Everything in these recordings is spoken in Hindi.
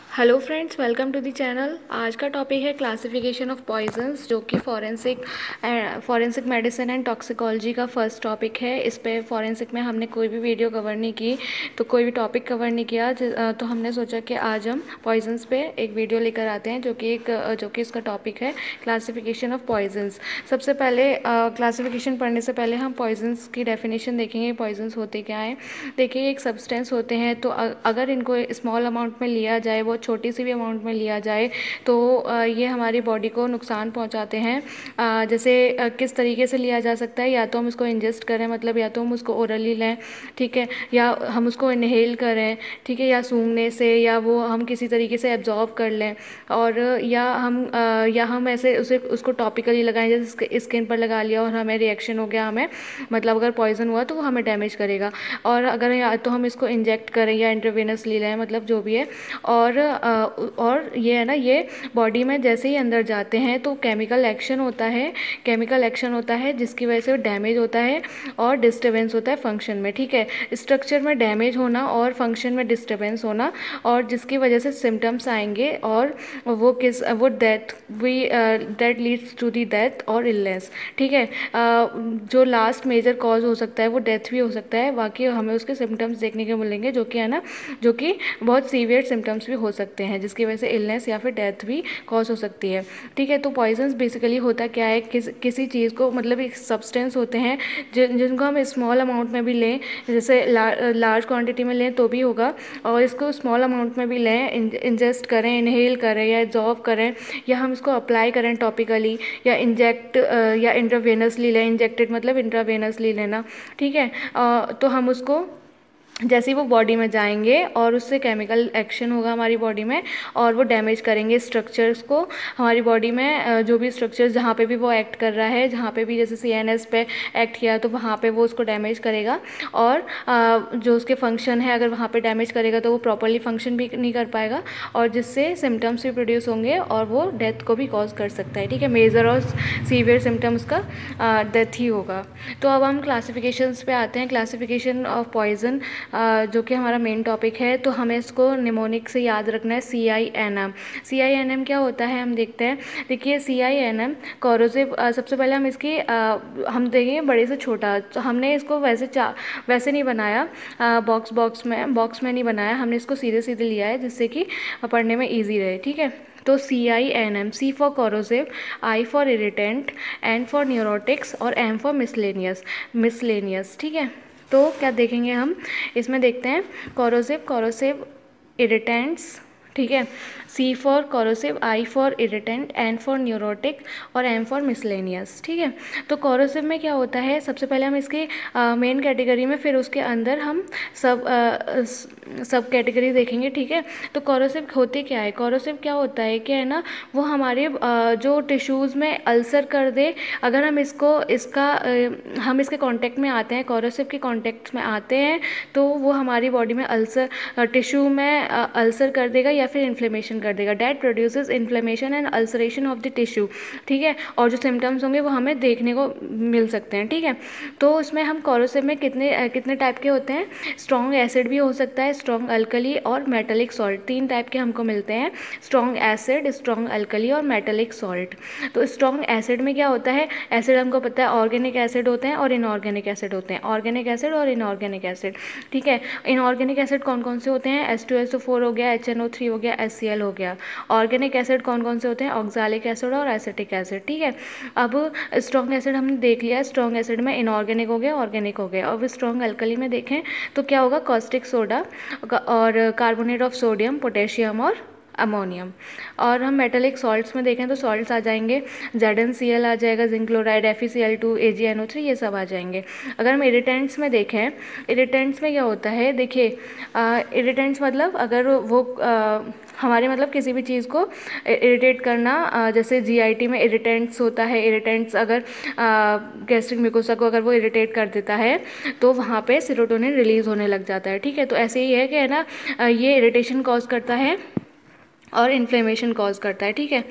Hello friends, welcome to the channel. आज का टॉपिक है क्लासिफिकेशन ऑफ पॉइजन्स, जो कि फॉरेंसिक मेडिसिन एंड टॉक्सिकोलॉजी का फर्स्ट टॉपिक है। इस पे फॉरेंसिक में हमने कोई भी वीडियो कवर नहीं की, तो कोई भी टॉपिक कवर नहीं किया, तो हमने सोचा कि आज हम पॉइजन्स पे एक वीडियो लेकर आते हैं, जो कि इसका टॉपिक है क्लासिफिकेशन ऑफ पॉइजन्स। सबसे पहले क्लासिफिकेशन पढ़ने से पहले हम पॉइजन्स की डेफिनेशन देखेंगे। पॉइजन्स होते क्या हैं? देखिए, एक सब्सटेंस होते हैं, तो अगर इनको स्मॉल अमाउंट में लिया जाए, बहुत छोटी सी भी अमाउंट में लिया जाए, तो ये हमारी बॉडी को नुकसान पहुंचाते हैं। जैसे किस तरीके से लिया जा सकता है? या तो हम इसको इंजेस्ट करें, मतलब या तो हम उसको ओरली लें, ठीक है, या हम उसको इनहेल करें, ठीक है, या सूंघने से, या वो हम किसी तरीके से एब्जॉर्ब कर लें, और या हम ऐसे उसको टॉपिकली लगाएं, जैसे स्किन पर लगा लिया और हमें रिएक्शन हो गया, हमें मतलब अगर पॉइजन हुआ तो वो हमें डैमेज करेगा। और अगर या तो हम इसको इंजेक्ट करें या इंट्रावेनसली लें, मतलब जो भी है। और ये है ना, ये बॉडी में जैसे ही अंदर जाते हैं तो केमिकल एक्शन होता है जिसकी वजह से डैमेज होता है और डिस्टर्बेंस होता है फंक्शन में, ठीक है। स्ट्रक्चर में डैमेज होना और फंक्शन में डिस्टर्बेंस होना, और जिसकी वजह से सिम्टम्स आएंगे, और वो that leads to the death और इलनेस, ठीक है। जो लास्ट मेजर कॉज हो सकता है वो डेथ भी हो सकता है। बाकी हमें उसके सिम्टम्स देखने को मिलेंगे, जो कि है ना, जो कि बहुत सीवियर सिम्टम्स भी हो सकते हैं, जिसकी वजह से इलनेस या फिर डेथ भी कॉज हो सकती है, ठीक है। तो पॉइजन्स बेसिकली होता क्या है, किसी चीज़ को, मतलब एक सब्सटेंस होते हैं जिनको हम स्मॉल अमाउंट में भी लें, जैसे लार्ज क्वांटिटी में लें तो भी होगा, और इसको स्मॉल अमाउंट में भी लें, इंजेस्ट करें, इनहेल करें या एब्जॉर्ब करें, या हम इसको अप्लाई करें टॉपिकली, या इंजेक्ट या इंट्रावेनसली लें। इंजेक्टेड मतलब इंट्रावेनसली लेना, ठीक है। तो हम उसको जैसे ही वो बॉडी में जाएंगे और उससे केमिकल एक्शन होगा हमारी बॉडी में, और वो डैमेज करेंगे स्ट्रक्चर्स को हमारी बॉडी में। जो भी स्ट्रक्चर्स जहाँ पे भी वो एक्ट कर रहा है, जहाँ पे भी जैसे सीएनएस पे एक्ट किया तो वहाँ पे वो उसको डैमेज करेगा, और जो उसके फंक्शन है, अगर वहाँ पे डैमेज करेगा तो वो प्रॉपरली फंक्शन भी नहीं कर पाएगा, और जिससे सिम्टम्स भी प्रोड्यूस होंगे और वो डेथ को भी कॉज कर सकता है, ठीक है। मेजर और सीवियर सिम्टम्स का डेथ ही होगा। तो अब हम क्लासिफिकेशंस पे आते हैं। क्लासिफिकेशन ऑफ पॉइजन, जो कि हमारा मेन टॉपिक है, तो हमें इसको निमोनिक से याद रखना है, CINM। CINM क्या होता है, हम देखते हैं। देखिए, CINM कोरोसिव, सबसे पहले हम इसकी हम देखेंगे बड़े से छोटा। तो हमने इसको वैसे नहीं बनाया, बॉक्स में नहीं बनाया, हमने इसको सीधे सीधे लिया है, जिससे कि पढ़ने में ईजी रहे, ठीक है। तो CINM, C for corrosive, I for irritant, N for neurotics और M फॉर मिसलेनियस, ठीक है। तो क्या देखेंगे हम इसमें? देखते हैं कोरोसिव इरिटेंट्स, ठीक है। C for corrosive, I for irritant, N for neurotic और M फॉर मिसलेनियस, ठीक है। तो कोरोसिव में क्या होता है, सबसे पहले हम इसकी मेन कैटेगरी में, फिर उसके अंदर हम सब कैटेगरी देखेंगे, ठीक है। तो कोरोसिव होते क्या है? कोरोसिव क्या होता है कि है ना, वो हमारे जो टिश्यूज़ में अल्सर कर दे, अगर हम हम इसके कांटेक्ट में आते हैं, कोरोसिव के कांटेक्ट में आते हैं, तो वो हमारी बॉडी में टिश्यू में अल्सर कर देगा या फिर इन्फ्लेमेशन कर देगा। That produces inflammation and ulceration of the tissue, ठीक है। और जो सिम्टम्स होंगे वो हमें देखने को मिल सकते हैं, ठीक है। तो उसमें हम कोरोसिव में कितने टाइप के होते हैं? स्ट्रॉन्ग एसिड भी हो सकता है, स्ट्रॉन्ग अल्कली और मेटेलिक सॉल्ट, 3 टाइप के हमको मिलते हैं। स्ट्रॉन्ग एसिड, स्ट्रॉन्ग अल्कली और मेटेलिक सॉल्ट। तो स्ट्रॉन्ग एसिड में क्या होता है? एसिड हमको पता है, ऑर्गेनिक एसिड होते हैं और इनऑर्गेनिक एसिड होते हैं। ऑर्गेनिक एसिड और इनऑर्गेनिक एसिड, ठीक है। इनऑर्गेनिक एसिड कौन कौन से होते हैं? H2SO4 हो गया, HNO3 हो गया, HCl हो गया। ऑर्गेनिक एसिड कौन कौन से होते हैं? ऑक्सैलिक एसिड और एसिटिक एसिड, ठीक है। अब स्ट्रॉन्ग एसिड हमने देख लिया, स्ट्रॉन्ग एसिड में इनऑर्गेनिक हो गया, ऑर्गेनिक हो गया। अब स्ट्रॉन्ग अल्कली में देखें तो क्या होगा? कॉस्टिक सोडा और कार्बोनेट ऑफ सोडियम, पोटेशियम और अमोनियम। और हम मेटेलिक सॉल्ट्स में देखें तो सॉल्ट्स आ जाएंगे, ZnCl आ जाएगा, जिंक क्लोराइड, FeCl2, AgNO3, ये सब आ जाएंगे। अगर हम इरिटेंट्स में देखें, इरिटेंट्स में क्या होता है? देखिए, इरिटेंट्स मतलब अगर वो हमारे मतलब किसी भी चीज़ को इरिटेट करना, जैसे GIT में इरिटेंट्स होता है। इरिटेंट्स अगर गैस्ट्रिक म्यूकोसा को अगर वो इरिटेट कर देता है तो वहाँ पे सेरोटोनिन रिलीज़ होने लग जाता है, ठीक है। तो ऐसे ही है कि है ना, ये इरिटेशन कॉज करता है और इन्फ्लेमेशन कॉज करता है, ठीक है।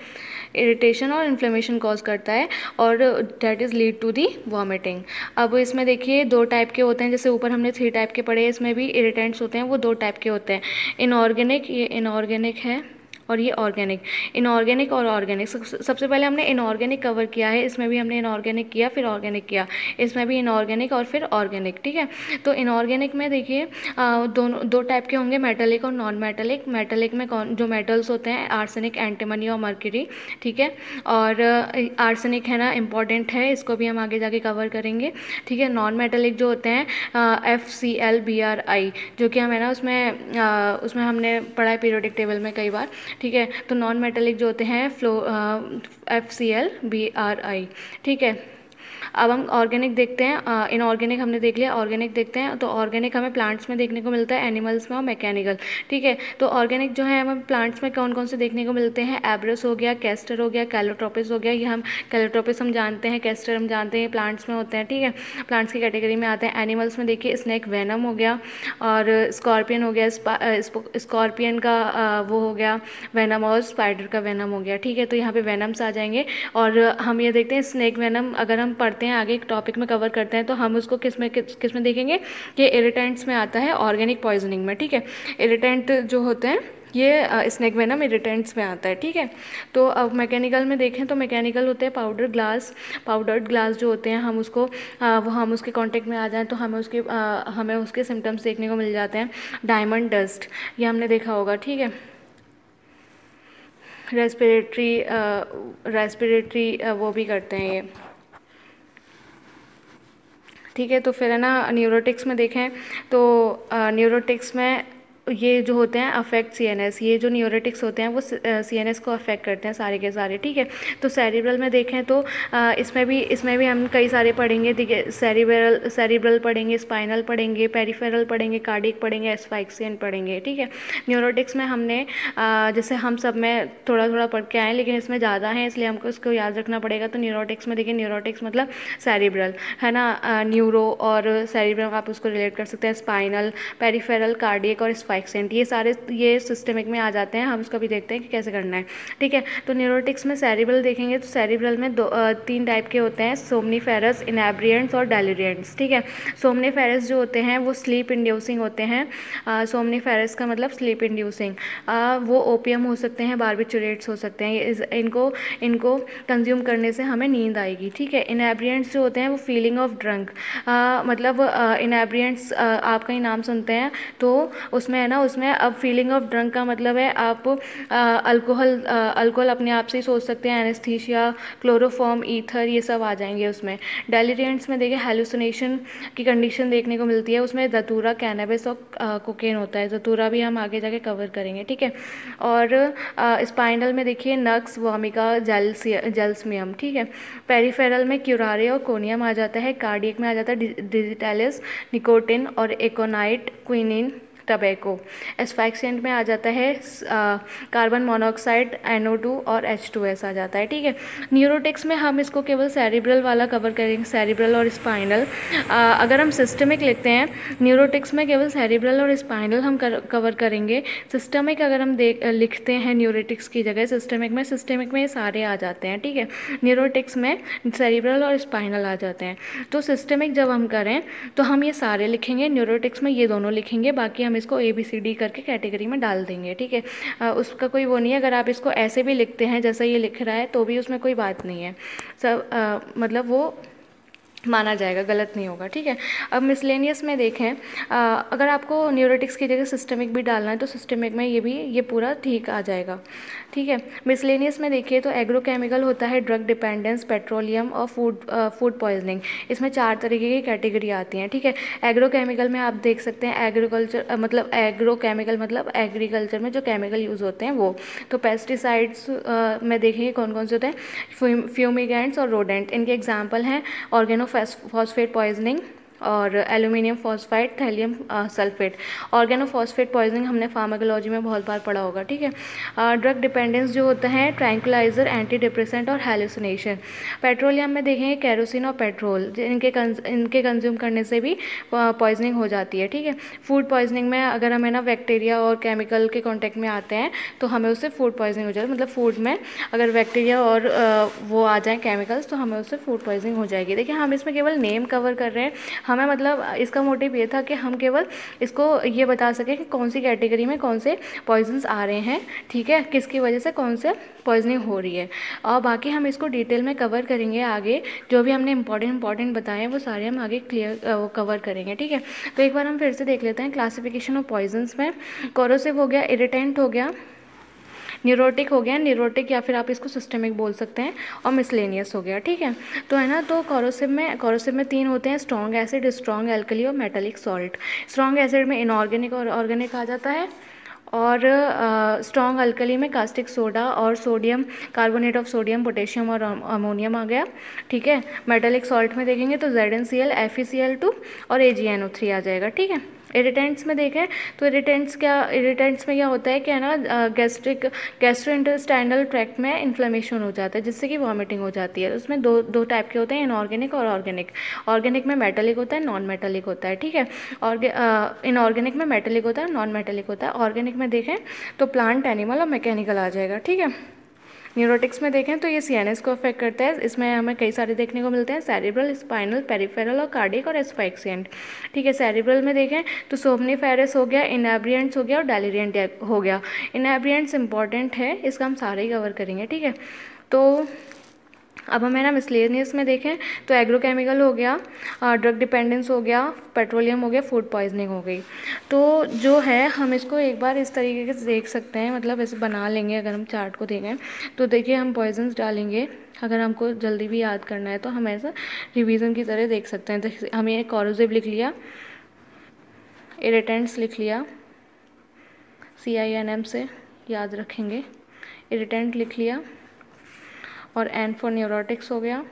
इरिटेशन और इन्फ्लेमेशन कॉज करता है, और that is lead to the vomiting. अब इसमें देखिए 2 टाइप के होते हैं, जैसे ऊपर हमने 3 टाइप के पढ़े, इसमें भी इरिटेंट्स होते हैं, वो 2 टाइप के होते हैं। इनऑर्गेनिक, ये इनऑर्गेनिक है, और ये ऑर्गेनिक। इनऑर्गेनिक और ऑर्गेनिक, सबसे पहले हमने इनऑर्गेनिक कवर किया है, इसमें भी हमने इनऑर्गेनिक किया फिर ऑर्गेनिक किया, इसमें भी इनऑर्गेनिक और फिर ऑर्गेनिक, ठीक है। तो इनऑर्गेनिक में देखिए दोनों 2 टाइप के होंगे, मेटलिक और नॉन मेटलिक। मेटलिक में कौन जो मेटल्स होते हैं, आर्सेनिक, एंटीमनी और मर्क्यूरी, ठीक है। और आर्सेनिक है ना इम्पॉर्टेंट है, इसको भी हम आगे जाके कवर करेंगे, ठीक है। नॉन मेटलिक जो होते हैं FCl, Bri, जो कि हमें ना उसमें हमने पढ़ा है पीरियोडिक टेबल में कई बार, ठीक है। तो नॉन मेटेलिक जो होते हैं FCl, Bri, ठीक है। अब हम ऑर्गेनिक देखते हैं, इनऑर्गेनिक हमने देख लिया, ऑर्गेनिक देखते हैं। तो ऑर्गेनिक हमें प्लांट्स में देखने को मिलता है, एनिमल्स में और मैकेनिकल, ठीक है। तो ऑर्गेनिक जो है हमें प्लांट्स में कौन कौन से देखने को मिलते हैं, एब्रस हो गया, कैस्टर हो गया, कैलोट्रोपिस हो गया। ये हम कैलोट्रोपिस हम जानते हैं, कैस्टर हम जानते हैं, प्लांट्स में होते हैं, ठीक है, प्लांट्स की कैटेगरी में आते हैं। एनिमल्स में देखिए स्नेक वेनम हो गया, और स्कॉर्पियन हो गया, स्कॉर्पियन का वो हो गया वेनम, और स्पाइडर का वेनम हो गया, ठीक है। तो यहाँ पे वेनम्स आ जाएंगे। और हम ये देखते हैं स्नेक वेनम, अगर हम पढ़ते हैं आगे एक टॉपिक में कवर करते हैं, तो हम उसको किस में देखेंगे, ये इरिटेंट्स में आता है, ऑर्गेनिक पॉइजनिंग में, ठीक है। इरिटेंट जो होते हैं ये स्नेक वेनम इरिटेंट्स में आता है, ठीक है। तो अब मैकेनिकल में देखें तो मैकेनिकल होते हैं पाउडर्ड ग्लास जो होते हैं, हम उसके कांटेक्ट में आ जाएं तो हमें उसके सिम्टम्स देखने को मिल जाते हैं। डायमंड डस्ट, ये हमने देखा होगा, ठीक है। रेस्पिरेटरी वो भी करते हैं ये, ठीक है। तो फिर है ना न्यूरोटिक्स में देखें तो न्यूरोटिक्स में ये जो होते हैं अफेक्ट CNS, ये जो न्यूरोटिक्स होते हैं वो CNS को अफेक्ट करते हैं सारे के सारे, ठीक है। तो सेरिब्रल में देखें तो इसमें भी हम कई सारे पढ़ेंगे, ठीक है। सेरिब्रल पढ़ेंगे, स्पाइनल पढ़ेंगे, पेरिफेरल पढ़ेंगे, कार्डिक पढ़ेंगे, एस्फाइक्सियन पढ़ेंगे, ठीक है। न्यूरोटिक्स में हमने जैसे हम सब में थोड़ा थोड़ा पढ़ के आए, लेकिन इसमें ज़्यादा है इसलिए हमको इसको याद रखना पड़ेगा। तो न्यूरोटिक्स में देखिए, न्यूरोटिक्स मतलब सेरिब्रल है ना, न्यूरो और सेरिब्रल आप उसको रिलेट कर सकते हैं, स्पाइनल, पेरिफेरल, कार्डियक और स्पाइक्सेंट, ये सिस्टमिक में आ जाते हैं। हम उसका भी देखते हैं कि कैसे करना है, ठीक है। तो न्यूरोटिक्स में सेरिब्रल देखेंगे तो सेरिब्रल में 3 टाइप के होते हैं, सोमनीफेरस, इनएब्रिएंट्स और डेलिरिएंट्स, ठीक है। सोमनीफेरस जो होते हैं वो स्लीप इंड्यूसिंग होते हैं, सोमनीफेरस का मतलब स्लीप इंड्यूसिंग, वो ओपियम हो सकते हैं, बार्बिचुरेट्स हो सकते हैं, इनको कंज्यूम करने से हमें नींद आएगी, ठीक है। इनएब्रिएंट्स जो होते हैं वो फीलिंग ऑफ ड्रंक, मतलब इनएब्रिएंट्स आप कहीं नाम सुनते हैं तो उसमें है ना, उसमें अब फीलिंग ऑफ ड्रंक का मतलब है आप अल्कोहल अपने आप से ही सोच सकते हैं, एनेस्थीसिया, क्लोरोफॉर्म, ईथर, ये सब आ जाएंगे उसमें। डेलिरिएंट्स में देखिए हेलुसिनेशन की कंडीशन देखने को मिलती है, उसमें धतूरा, कैनबिस और कोकेन होता है, धतूरा भी हम आगे जाके कवर करेंगे, ठीक है। और स्पाइनल में देखिए नक्स, वोमिका, जेल्समियम, ठीक है। पेरिफेरल में क्यूरारे और कोनियम आ जाता है, कार्डियक में आ जाता है डिजिटालिस, निकोटिन और एकोनाइट, क्विनिन, टबैको। एस्फाइक्सेंट में आ जाता है कार्बन मोनोऑक्साइड, NO2 और H2S आ जाता है, ठीक है। न्यूरोटिक्स में हम इसको केवल सेरिब्रल वाला कवर करेंगे, सेरिब्रल और स्पाइनल। अगर हम सिस्टमिक लिखते हैं न्यूरोटिक्स में केवल सेरिब्रल और स्पाइनल हम कवर करेंगे। सिस्टमिक अगर हम लिखते हैं न्यूरोटिक्स की जगह सिस्टमिक में ये सारे आ जाते हैं, ठीक है। न्यूरोटिक्स में सेरिब्रल और स्पाइनल आ जाते हैं। तो सिस्टमिक जब हम करें तो हम ये सारे लिखेंगे, न्यूरोटिक्स में ये दोनों लिखेंगे, बाकी हम इसको ABCD करके कैटेगरी में डाल देंगे, ठीक है। उसका कोई वो नहीं है, अगर आप इसको ऐसे भी लिखते हैं जैसा ये लिख रहा है तो भी उसमें कोई बात नहीं है, मतलब वो माना जाएगा, गलत नहीं होगा, ठीक है। अब मिसलेनियस में देखें, अगर आपको न्यूरोटिक्स की जगह सिस्टमिक भी डालना है तो सिस्टमिक में ये पूरा ठीक आ जाएगा, ठीक है। मिसलेनियस में देखिए तो एग्रोकेमिकल होता है, ड्रग डिपेंडेंस, पेट्रोलियम और फूड पॉइजनिंग, इसमें 4 तरीके की कैटेगरी आती हैं, ठीक है। एग्रोकेमिकल में आप देख सकते हैं एग्रीकल्चर मतलब एग्रोकेमिकल मतलब एग्रीकल्चर में जो केमिकल यूज़ होते हैं वो। तो पेस्टिसाइड्स में देखिए कौन कौन से होते हैं, फ्यूमिगेंट्स और रोडेंट, इनके एग्जाम्पल हैं ऑर्गेनो फॉस्फेट पॉइजनिंग, और aluminium phosphide, thallium sulphate. Organophosphate poisoning हमने फार्माकोलॉजी में बहुत बार पढ़ा होगा, ठीक है। ड्रग डिपेंडेंस जो होता है, ट्रैंकुलाइजर, एंटी डिप्रेसेंट और हेलुसिनेशन। पेट्रोलियम में देखेंगे केरोसिन और पेट्रोल, इनके कंज्यूम करने से भी पॉइजनिंग हो जाती है, ठीक है। फूड पॉइजनिंग में अगर हमें ना बैक्टीरिया और केमिकल के कॉन्टेक्ट में आते हैं तो हमें उससे फूड पॉइजनिंग हो जाती है, मतलब फूड में अगर बैक्टीरिया और वो आ जाए केमिकल्स तो हमें उससे फूड पॉइजनिंग हो जाएगी। देखिए हम इसमें केवल नेम कवर कर रहे हैं, हमें मतलब इसका मोटिव ये था कि हम केवल इसको ये बता सकें कि कौन सी कैटेगरी में कौन से पॉइजन्स आ रहे हैं, ठीक है, किसकी वजह से कौन से पॉइजनिंग हो रही है। और बाकी हम इसको डिटेल में कवर करेंगे आगे, जो भी हमने इंपॉर्टेंट बताए हैं वो सारे हम आगे क्लियर वो कवर करेंगे, ठीक है। तो एक बार हम फिर से देख लेते हैं क्लासिफिकेशन ऑफ पॉइजन्स में। कोरोसिव हो गया, इरिटेंट हो गया, न्यूरोटिक हो गया, न्यूरोटिक या फिर आप इसको सिस्टमिक बोल सकते हैं, और मिसलेनियस हो गया, ठीक है। तो है ना, तो कोरोसिव में 3 होते हैं, स्ट्रॉन्ग एसिड, स्ट्रॉन्ग एल्कली और मेटालिक सॉल्ट। स्ट्रॉन्ग एसिड में इनऑर्गेनिक और ऑर्गेनिक आ जाता है, और स्ट्रॉन्ग अल्कली में कास्टिक सोडा और sodium, carbonate of sodium, potassium और अमोनियम आ गया, ठीक है। मेटालिक सॉल्ट में देखेंगे तो ZnCl, FeCl2 और AgNO3 आ जाएगा, ठीक है। इरिटेंट्स में देखें तो इरिटेंट्स में क्या होता है कि है ना, गैस्ट्रोइंटेस्टाइनल ट्रैक्ट में इन्फ्लेमेशन हो जाता है जिससे कि वॉमिटिंग हो जाती है। उसमें दो टाइप के होते हैं, इनऑर्गेनिक और ऑर्गेनिक। ऑर्गेनिक में मेटालिक होता है, नॉन मेटालिक होता है, ठीक है। और इनऑर्गेनिक में मेटालिक होता है, नॉन मेटालिक होता है। ऑर्गेनिक में देखें तो प्लांट, एनिमल और मैकेनिकल आ जाएगा, ठीक है। न्यूरोटिक्स में देखें तो ये CNS को अफेक्ट करता है, इसमें हमें कई सारे देखने को मिलते हैं, सेरिब्रल, स्पाइनल, पेरिफेरल और कार्डियक और एस्फाइक्सिएंट, ठीक है। सेरिब्रल में देखें तो सोमनीफेरस हो गया, इनएब्रिएंट्स हो गया और डेलिरिएंट हो गया। इनएब्रिएंट्स इंपॉर्टेंट है, इसका हम सारे ही कवर करेंगे, ठीक है। तो अब हमें ना मिसलेनियस में देखें तो एग्रोकेमिकल हो गया, ड्रग डिपेंडेंस हो गया, पेट्रोलियम हो गया, फूड पॉइजनिंग हो गई। तो जो है हम इसको एक बार इस तरीके से देख सकते हैं, मतलब ऐसे बना लेंगे। अगर हम चार्ट को देखें तो देखिए हम पॉइजन्स डालेंगे, अगर हमको जल्दी भी याद करना है तो हम ऐसा रिवीजन की तरह देख सकते हैं। तो हमें कोरोसिव लिख लिया, इरिटेंट्स लिख लिया, CINM से याद रखेंगे, इरिटेंट लिख लिया, और N फॉर न्यूरोटिक्स हो गया,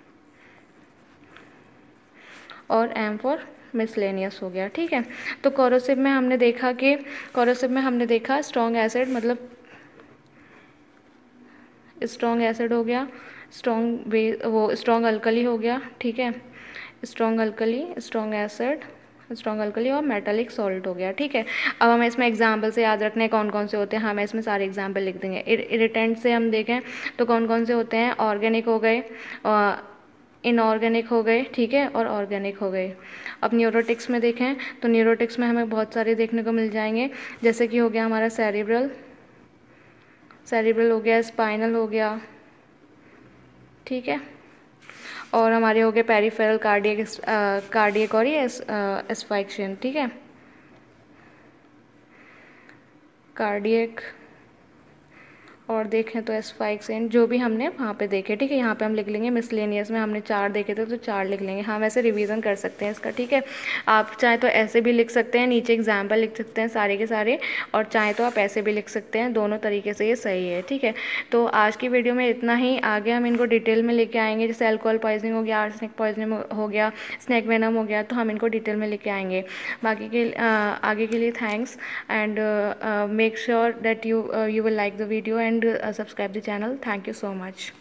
और M फॉर मिसलेनियस हो गया, ठीक है। तो कोरोसिव में हमने देखा स्ट्रॉन्ग एसिड, मतलब स्ट्रॉन्ग एसिड हो गया, स्ट्रॉन्ग अल्कली हो गया, ठीक है। Strong alkali, strong acid, strong alkali और मेटालिक सॉल्ट हो गया, ठीक है। अब हमें इसमें एग्जाम्पल से याद रखने कौन कौन से होते हैं, हमें इसमें सारे एग्जाम्पल लिख देंगे। इरिटेंट से हम देखें तो कौन कौन से होते हैं, ऑर्गेनिक हो गए, इनऑर्गेनिक हो गए, ठीक है, और ऑर्गेनिक हो गए। अब न्यूरोटिक्स में देखें तो न्यूरोटिक्स में हमें बहुत सारे देखने को मिल जाएंगे, जैसे कि हो गया हमारा सेरिब्रल हो गया, स्पाइनल हो गया, ठीक है, और हमारे हो गए पेरिफेरल, कार्डियक और ये एस्फाइक्सिएंट, ठीक है, कार्डियक और देखें तो एस्फाइक्सिएंट, जो भी हमने वहाँ पे देखे, ठीक है। यहाँ पे हम लिख लेंगे मिसलेनियस में हमने 4 देखे थे तो 4 लिख लेंगे, हम ऐसे रिवीजन कर सकते हैं इसका, ठीक है। आप चाहे तो ऐसे भी लिख सकते हैं, नीचे एग्जाम्पल लिख सकते हैं सारे के सारे, और चाहे तो आप ऐसे भी लिख सकते हैं, दोनों तरीके से ये सही है, ठीक है। तो आज की वीडियो में इतना ही, आगे हम इनको डिटेल में लेके आएंगे, जैसे अल्कोहल पॉइजनिंग हो गया, आर्सेनिक पॉइजनिंग हो गया, स्नेक वेनम हो गया, तो हम इनको डिटेल में लेके आएंगे। बाकी के आगे के लिए thanks, and make sure that you will like the video and subscribe the channel. Thank you so much.